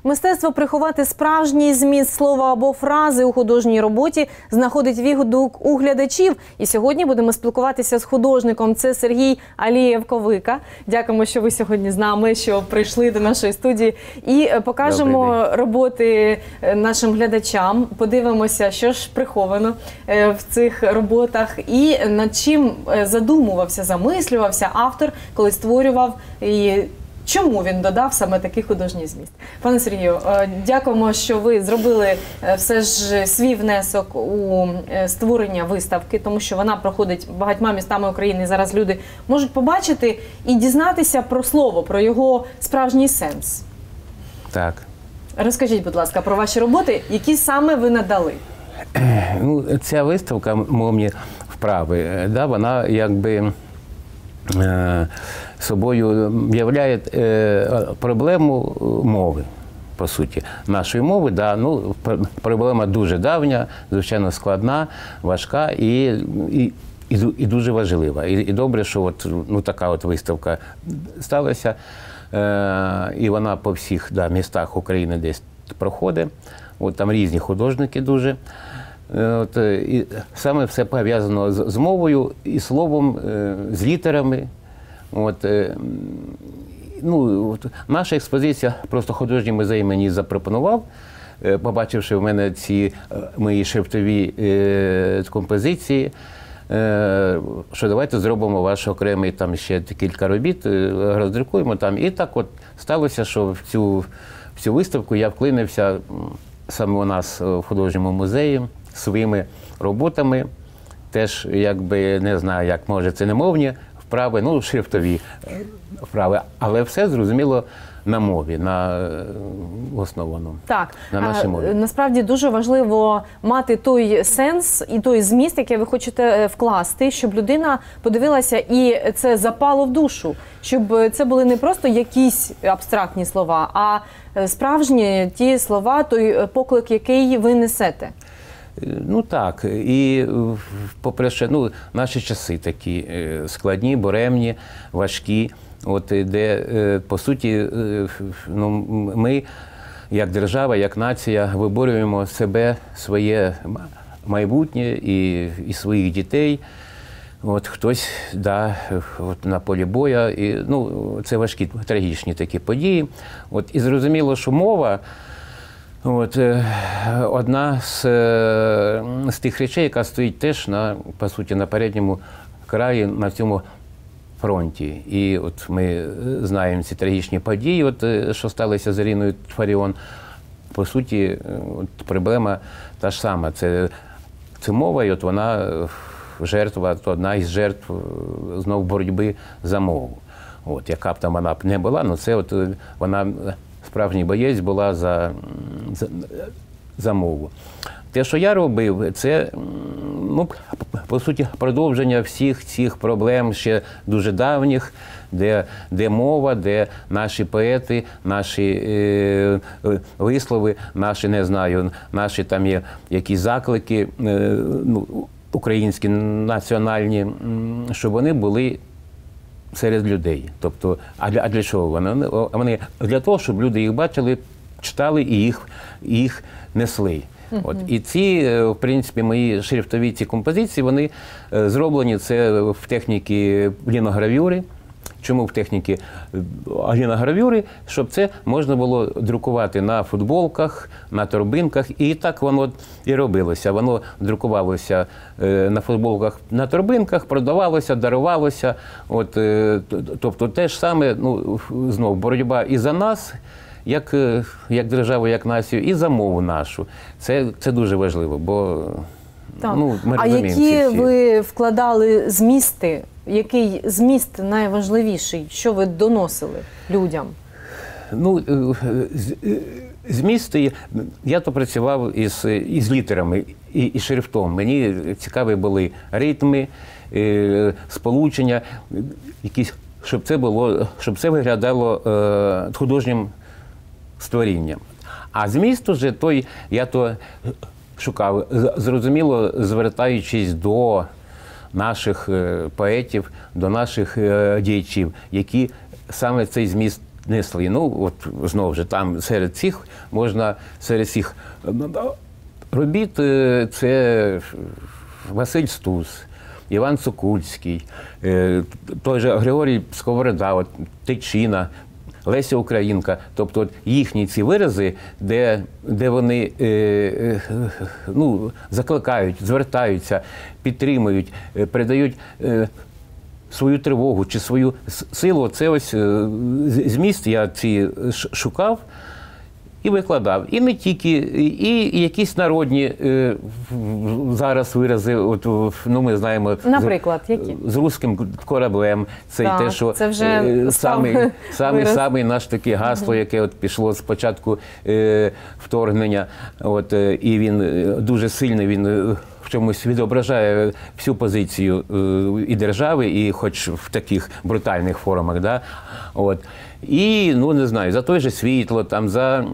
Мистецтво приховати справжній зміст слова або фрази у художній роботі знаходить відгук у глядачів. І сьогодні будемо спілкуватися з художником. Це Сергій Алієв-Ковика. Дякуємо, що ви сьогодні з нами, що прийшли до нашої студії. І покажемо роботи нашим глядачам. Подивимося, що ж приховано в цих роботах і над чим задумувався, замислювався автор, коли створював і чому він додав саме такий художній зміст. Пане Сергію, дякуємо, що ви зробили все ж свій внесок у створення виставки, тому що вона проходить багатьма містами України, і зараз люди можуть побачити і дізнатися про слово, про його справжній сенс. Так. Розкажіть, будь ласка, про ваші роботи, які саме ви надали. Ну, ця виставка «Мовні вправи», да, вона якби собою являє проблему мови, по суті. Нашої мови, да, ну, проблема дуже давня, звичайно складна, важка і дуже важлива. І добре, що от, ну, така от виставка сталася, і вона по всіх містах України десь проходить. От там різні художники дуже. От, і саме все пов'язано з мовою і словом, з літерами. От, ну, наша експозиція, просто художній музей мені запропонував, побачивши в мене ці мої шрифтові композиції, що давайте зробимо ваш окремий там ще кілька робіт, роздрукуємо там. І так от сталося, що в цю виставку я вклинився саме у нас в художньому музеї своїми роботами. Теж, якби, не знаю, як може, це не мовні вправи, ну, шрифтові вправи, але все зрозуміло на мові, на основному, так, на нашій мові. Насправді дуже важливо мати той сенс і той зміст, який ви хочете вкласти, щоб людина подивилася і це запало в душу, щоб це були не просто якісь абстрактні слова, а справжні ті слова, той поклик, який ви несете. Ну так, і по-перше, ну, наші часи такі складні, буремні, важкі, от, де, по суті, ну, ми, як держава, як нація, виборюємо себе, своє майбутнє і своїх дітей. От, хтось, да, от, на полі бою, і, ну, це важкі, трагічні такі події. От, і зрозуміло, що мова, от, одна з тих речей, яка стоїть теж, по суті, на передньому краї, на цьому фронті. І от ми знаємо ці трагічні події, от, що сталося з Іриною Фаріон. По суті, от, проблема та ж сама. Це мова, і от вона жертва, одна із жертв знов боротьби за мову. От, яка б там вона б не була, ну це от вона справжній боєць була за мову. Те, що я робив, це, ну, по суті, продовження всіх цих проблем ще дуже давніх, де мова, де наші поети, наші вислови, наші, не знаю, наші там є якісь заклики, ну, українські, національні, щоб вони були серед людей. Тобто, а для чого вони? Вони для того, щоб люди їх бачили, читали і їх несли. От. І ці, в принципі, мої шрифтові ці композиції, вони зроблені це в техніці ліногравюри. Чому в техніці ліногравюри? Щоб це можна було друкувати на футболках, на торбинках. І так воно і робилося. Воно друкувалося на футболках, на торбинках, продавалося, дарувалося. От, тобто те ж саме, ну, знов, боротьба і за нас, як державу, як націю, і за мову нашу. Це дуже важливо, бо, ну, ми розуміємо ці всі. А які ви вкладали змісти? Який зміст найважливіший? Що ви доносили людям? Ну, змісти, я то працював із літерами і шрифтом. Мені цікаві були ритми, сполучення, якісь, щоб це виглядало художнім створінням. А зміст уже той, я то шукав, зрозуміло, звертаючись до наших поетів, до наших діячів, які саме цей зміст несли. Ну, от знову ж там серед цих робіт це Василь Стус, Іван Сокульський, той же Григорій Сковорода, от, Тичина, Леся Українка. Тобто от їхні ці вирази, де вони закликають, звертаються, підтримують, передають свою тривогу чи свою силу. Це ось зміст я ці шукав і викладав. І не тільки, і якісь народні зараз вирази, от, ну, ми знаємо, наприклад, які? З руським кораблем. Це так, те, що це вже самий наш таке гасло, яке от пішло з початку вторгнення. От, і він дуже сильний, він в чомусь відображає всю позицію і держави, і хоч в таких брутальних формах. Да? От. І, ну, не знаю, за той же Світло, там,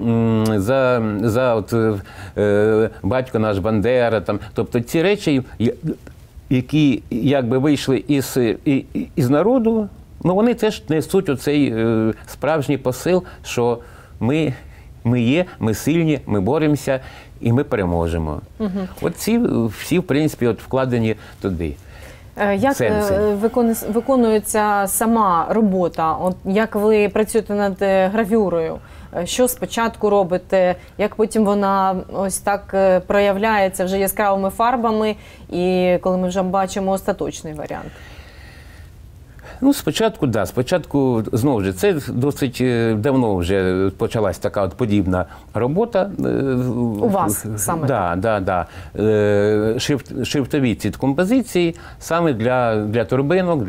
за от, батько наш Бандера. Там. Тобто ці речі, які якби вийшли із народу, ну, вони теж несуть оцей справжній посил, що ми є, ми сильні, ми боремося і ми переможемо. Угу. От ці всі, в принципі, от вкладені туди. Як виконується сама робота? От як ви працюєте над гравюрою? Що спочатку робите? Як потім вона ось так проявляється вже яскравими фарбами, і коли ми вже бачимо остаточний варіант? Ну, спочатку, знову ж, це досить давно вже почалась така от подібна робота. У вас саме? Так. Шрифтові ці композиції саме для торбинок,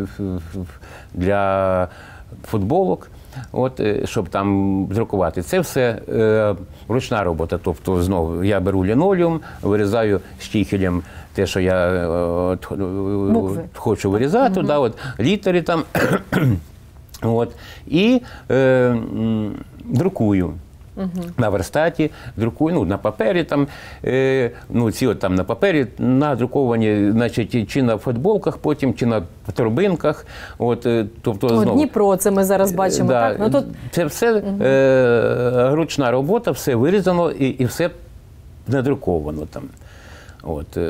для футболок, от, щоб там друкувати. Це все ручна робота. Тобто, знову, я беру лінолеум, вирізаю штіхелем те, що я хочу вирізати, да, от, літери там, от, і друкую. На верстаті, друкую, ну, на папері там, ну, ці от там на папері надруковані, значить, чи на футболках потім, чи на торбинках. От, тобто, знову, Дніпро, це ми зараз бачимо, да, так? Ну, тут... Це все ручна робота, все вирізано і все надруковано там. От,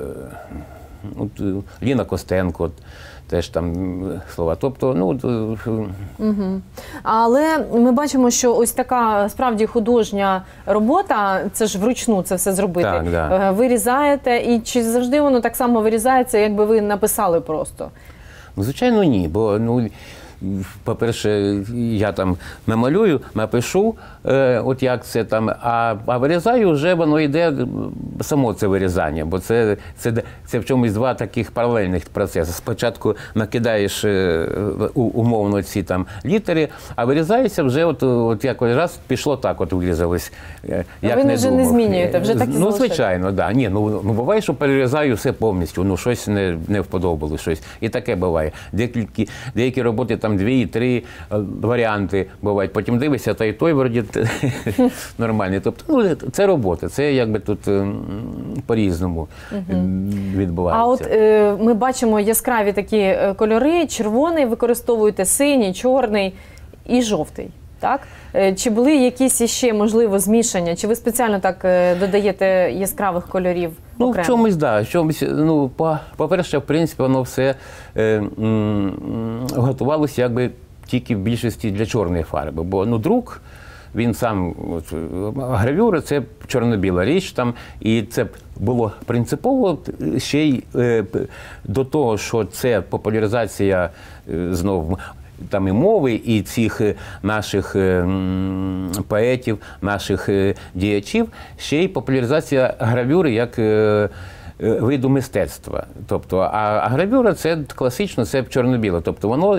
Ліна Костенко, теж там слова. Тобто, ну... Угу. Але ми бачимо, що ось така справді художня робота, це ж вручну це все зробити. Так, да. Вирізаєте, і чи завжди воно так само вирізається, якби ви написали просто? Звичайно, ні, бо, ну, по-перше, я там намалюю, напишу, от як це там, а вирізаю, вже воно йде само це вирізання, бо це в чомусь два таких паралельних процеси. Спочатку накидаєш умовно ці там літери, а вирізається вже от якось раз пішло так, от вирізалось. Ви вже не змінюєте, вже так і залишаєте? Ну, звичайно, так. Да. Ні, ну буває, що перерізаю все повністю, ну щось не вподобалось, щось. І таке буває. Деякі роботи там 2-3 варіанти бувають. Потім дивишся, та й той вроді нормальний. Тобто, ну, це робота, це якби тут по-різному відбувається. А от ми бачимо яскраві такі кольори, червоний використовуєте, синій, чорний і жовтий, так? Чи були якісь ще, можливо, змішання? Чи ви спеціально так додаєте яскравих кольорів окремо? Ну, в чомусь, так. Ну, по-перше, в принципі, воно все готувалося якби тільки в більшості для чорної фарби. Бо, ну, друк, він сам, гравюра – це чорно-біла річ там, і це було принципово ще й до того, що це популяризація, знову, там і мови, і цих наших поетів, наших діячів, ще й популяризація гравюри як виду мистецтва. Тобто, а гравюра – це класично, це чорно-біле. Тобто воно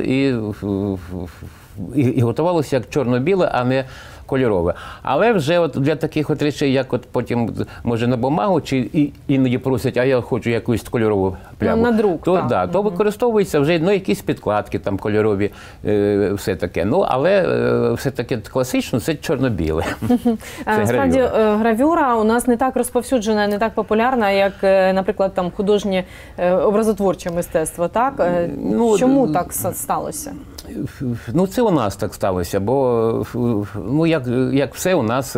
і готувалося як чорно-біле, а не кольорове. Але вже от для таких от речей, як от потім, може, на бумагу, чи іноді просять, а я хочу якусь кольорову пляму. На друк, то, да, то використовуються вже, ну, якісь підкладки там кольорові, все таке. Ну, але все таке класично, це чорно-біле. Справді, гравюра у нас не так розповсюджена, не так популярна, як, наприклад, там художнє образотворче мистецтво, так? Ну, чому так сталося? Ну, це у нас так сталося, бо ну, як все у нас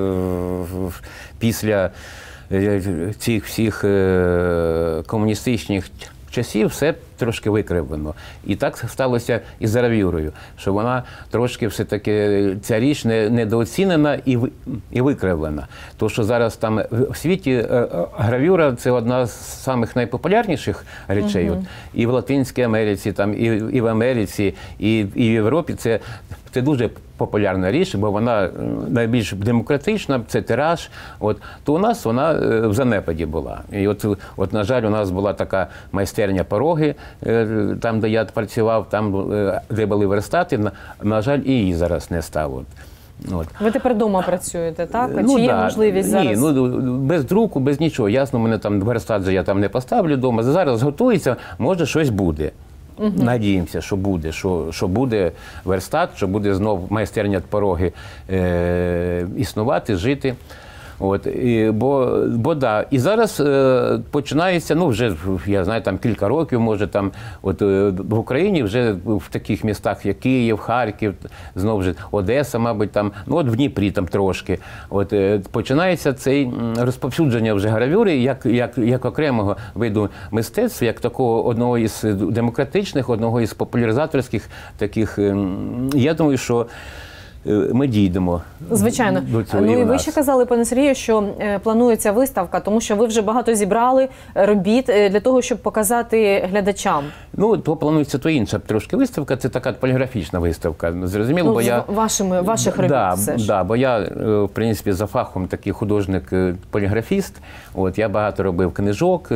після цих всіх комуністичних часів все трошки викривлено. І так сталося і з гравюрою, що вона трошки все-таки, ця річ недооцінена і викривлена. Тому що зараз там в світі гравюра – це одна з самих найпопулярніших речей. От, і в Латинській Америці, там, і в Америці, і в Європі це дуже популярна річ, бо вона найбільш демократична, це тираж. От, то у нас вона в занепаді була. І от, на жаль, у нас була така майстерня «Пороги», там, де я працював, там, де були верстати, на жаль, і її зараз не стало. От. Ви тепер вдома працюєте, так? Чи є можливість зараз? Ні, без друку, без нічого. Ясно, мене там верстат же я там не поставлю вдома. Зараз готується, може щось буде. Надіємося, що буде, що буде верстат, що буде знов майстерня «Пороги» існувати, жити. От, бо да. І зараз починається, ну вже, я знаю, там кілька років, може, там, от в Україні вже в таких містах, як Київ, Харків, знову ж Одеса, мабуть, там, ну от в Дніпрі там трошки. От, починається це розповсюдження вже гравюри як окремого виду мистецтва, як такого одного із демократичних, одного із популяризаторських таких. Я думаю, що ми дійдемо. Звичайно. До цього. Ну і ви ще казали, пане Сергію, що планується виставка, тому що ви вже багато зібрали робіт для того, щоб показати глядачам. Ну, то планується то інша трошки виставка, це така поліграфічна виставка. Зрозуміло, бо я ваших робіт все ж. Да, бо я, в принципі, за фахом такий художник-поліграфіст. От я багато робив книжок.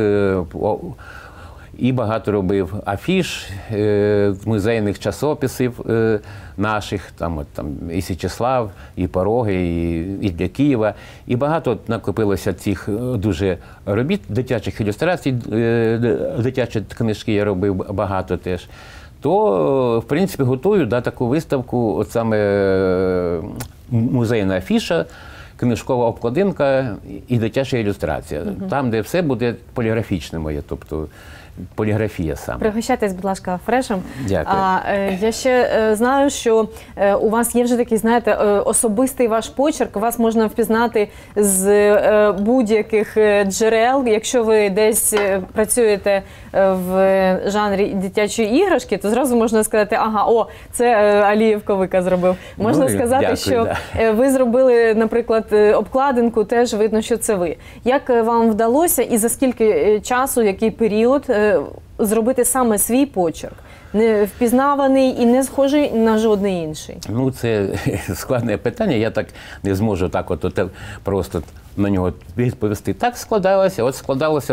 І багато робив афіш, музейних часописів наших, там і Січеслав, і «Пороги», і для Києва. І багато накопилося цих дуже робіт, дитячих ілюстрацій, дитячі книжки я робив багато теж. То, в принципі, готую таку виставку, от саме музейна афіша, книжкова обкладинка і дитяча ілюстрація. Там, де все буде поліграфічне моє, тобто поліграфія саме. Пригощайтесь, будь ласка, фрешем. Дякую. Я ще знаю, що у вас є вже такий, знаєте, особистий ваш почерк. Вас можна впізнати з будь-яких джерел. Якщо ви десь працюєте в жанрі дитячої іграшки, то зразу можна сказати, ага, це Алієв Ковика зробив. Можна сказати, дякую, що ви зробили, наприклад, обкладинку, теж видно, що це ви. Як вам вдалося і за скільки часу, який період зробити саме свій почерк, не впізнаваний і не схожий на жодний інший? Ну, це складне питання, я так не зможу так от просто на нього відповісти. Так складалося, от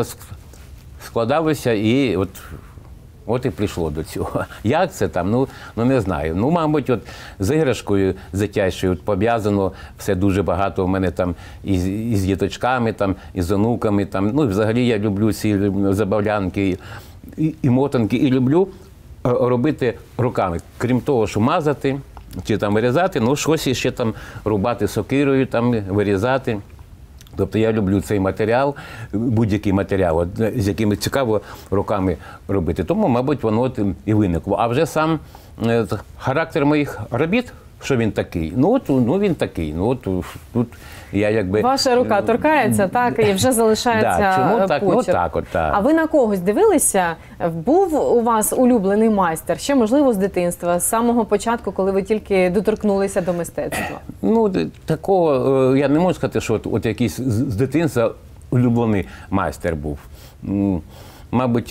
складалося і от і прийшло до цього. Як це там? Ну не знаю. Ну, мабуть, от з іграшкою дитячою пов'язано все дуже багато у мене там і з діточками, там, і з онуками. Там. Ну, і взагалі я люблю ці забавлянки і мотанки, і люблю робити руками. Крім того, що мазати чи там вирізати, ну, щось ще там рубати сокирою, там, вирізати. Тобто я люблю цей матеріал, будь-який матеріал, з якими цікаво руками робити. Тому, мабуть, воно і виникло. А вже сам характер моїх робіт, що він такий? Ну він такий. Ну, тут я якби... Ваша рука торкається, так, і вже залишається чому так? почерк. Ну, так, от, так. А ви на когось дивилися? Був у вас улюблений майстер? Ще, можливо, з дитинства, з самого початку, коли ви тільки доторкнулися до мистецтва? Ну, такого, я не можу сказати, що от якийсь з дитинства улюблений майстер був. Мабуть,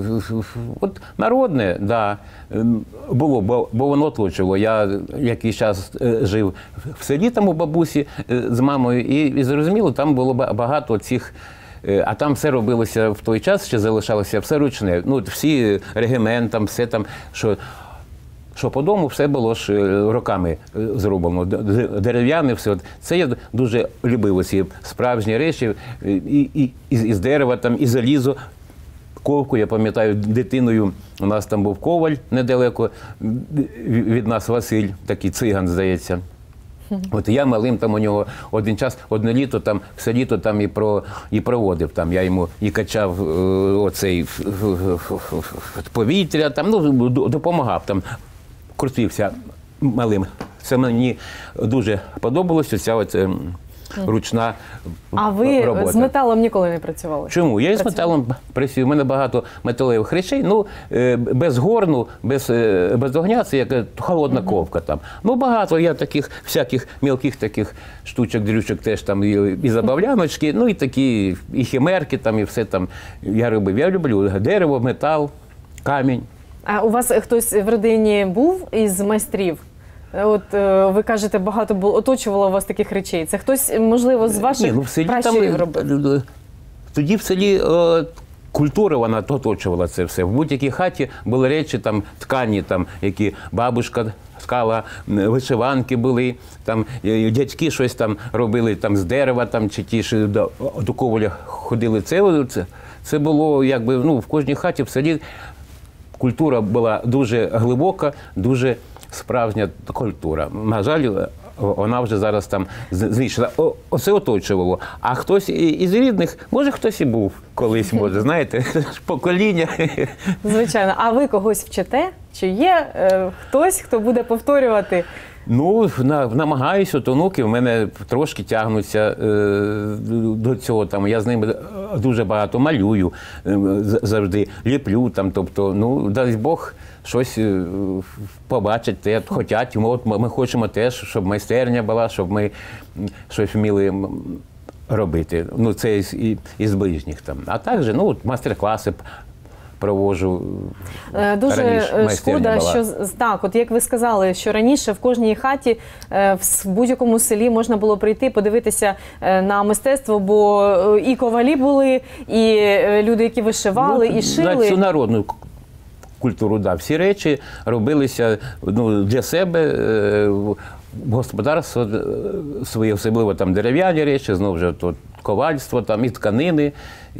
от народне, да, було, бо воно оточило. Я якийсь час жив в селі там у бабусі з мамою, і зрозуміло, там було багато цих, а там все робилося в той час, ще залишалося все ручне. Ну, всі регімент, там, все там, що по дому все було ж руками зроблено, дерев'яне все. Це я дуже любив ці справжні речі, і з дерева, там, і залізо. Ковку, я пам'ятаю, дитиною у нас там був коваль недалеко від нас, Василь, такий циган, здається. От я малим там у нього один час, одне літо, там, все літо там і проводив. Там, я йому і качав оцей повітря, там, ну, допомагав там. крутився малим. Це мені дуже подобалося, ця от ручна А ви робота. з металом ніколи не працювали? Чому? Я з металом працюю, у мене багато металевих речей, ну, без горну, без огня, це як холодна ковка там. Ну, багато я таких всяких мілких таких штучок, дрючок теж там, і забавляночки, ну, і такі, і химерки там, і все там я робив. Я люблю дерево, метал, камінь. А у вас хтось в родині був із майстрів? От ви кажете, багато було, оточувало вас таких речей. Це хтось, можливо, з ваших в селі пращурів робив? Тоді в селі культура, вона оточувала це все. В будь-якій хаті були речі, там, ткані, там, які бабушка ткала, вишиванки були, там, дядьки щось там робили там, з дерева, там, чи ті, що до коваля ходили. Це було, якби, ну, в кожній хаті в селі культура була дуже глибока, дуже справжня культура. На жаль, вона вже зараз там знищена. Оце оточувало. А хтось із рідних, може хтось і був колись, може, знаєте, покоління. Звичайно. А ви когось вчите? Чи є хтось, хто буде повторювати? Ну, намагаюся, от онуки в мене трошки тягнуться до цього. Там, я з ними дуже багато малюю, завжди ліплю. Там, тобто, ну, дасть Бог, щось побачать, те, хотять. От ми хочемо теж, щоб майстерня була, щоб ми щось вміли робити. Ну, це із ближніх там. А також, ну, от майстер-класи проводжу. Дуже шкода, що так, от як ви сказали, що раніше в кожній хаті, в будь-якому селі можна було прийти, подивитися на мистецтво, бо і ковалі були, і люди, які вишивали, і шили. На цю народну культуру, да, всі речі робилися, ну, для себе, господарство своє, особливо там дерев'яні речі, знову ж тут ковальство, там і тканини,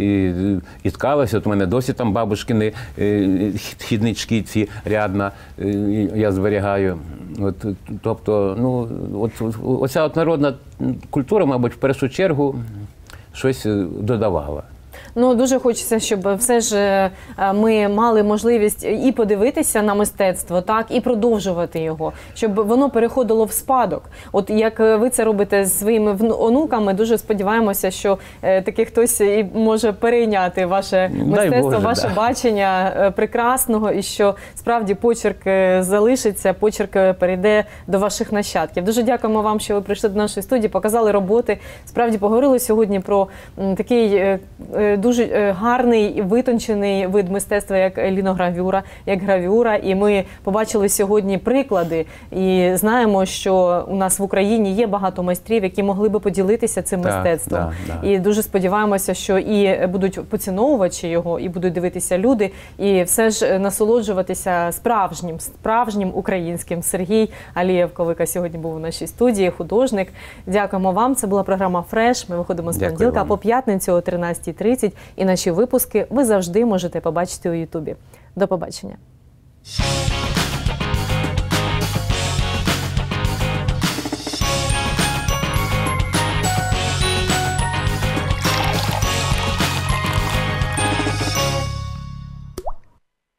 і ткалося. От у мене досі там бабушкини хіднички ці рядна, я зберігаю. От, тобто, ну, оця от народна культура, мабуть, в першу чергу щось додавала. Ну, дуже хочеться, щоб все ж ми мали можливість і подивитися на мистецтво, так, і продовжувати його, щоб воно переходило в спадок. От як ви це робите з своїми онуками, дуже сподіваємося, що таки хтось і може перейняти ваше мистецтво, Боже, ваше бачення прекрасного, і що справді почерк залишиться, почерк перейде до ваших нащадків. Дуже дякуємо вам, що ви прийшли до нашої студії, показали роботи. Справді поговорили сьогодні про такий дуже гарний і витончений вид мистецтва, як ліногравюра, як гравюра. І ми побачили сьогодні приклади. І знаємо, що у нас в Україні є багато майстрів, які могли би поділитися цим мистецтвом. І дуже сподіваємося, що і будуть поціновувачі його, і будуть дивитися люди, і все ж насолоджуватися справжнім українським. Сергій Алієв-Ковика сьогодні був у нашій студії, художник. Дякуємо вам. Це була програма «Фреш». Ми виходимо з понеділка по п'ятницю о 13:30. І наші випуски ви завжди можете побачити у Ютубі. До побачення.